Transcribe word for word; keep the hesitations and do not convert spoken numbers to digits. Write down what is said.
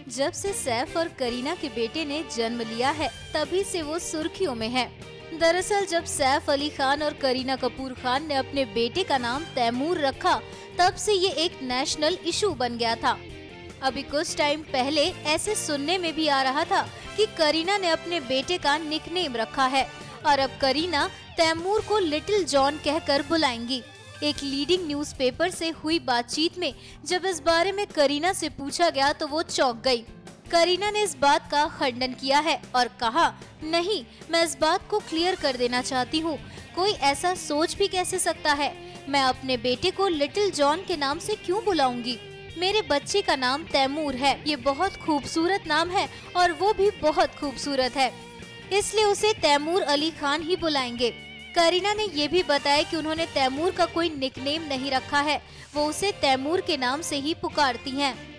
जब से सैफ और करीना के बेटे ने जन्म लिया है तभी से वो सुर्खियों में है। दरअसल जब सैफ अली खान और करीना कपूर खान ने अपने बेटे का नाम तैमूर रखा तब से ये एक नेशनल इशू बन गया था। अभी कुछ टाइम पहले ऐसे सुनने में भी आ रहा था कि करीना ने अपने बेटे का निकनेम रखा है और अब करीना तैमूर को लिटिल जॉन कहकर बुलाएंगी। एक लीडिंग न्यूज़पेपर से हुई बातचीत में जब इस बारे में करीना से पूछा गया तो वो चौंक गई। करीना ने इस बात का खंडन किया है और कहा, नहीं, मैं इस बात को क्लियर कर देना चाहती हूँ, कोई ऐसा सोच भी कैसे सकता है, मैं अपने बेटे को लिटिल जॉन के नाम से क्यों बुलाऊंगी। मेरे बच्चे का नाम तैमूर है, ये बहुत खूबसूरत नाम है और वो भी बहुत खूबसूरत है, इसलिए उसे तैमूर अली खान ही बुलाएंगे। करीना ने ये भी बताया कि उन्होंने तैमूर का कोई निकनेम नहीं रखा है, वो उसे तैमूर के नाम से ही पुकारती हैं।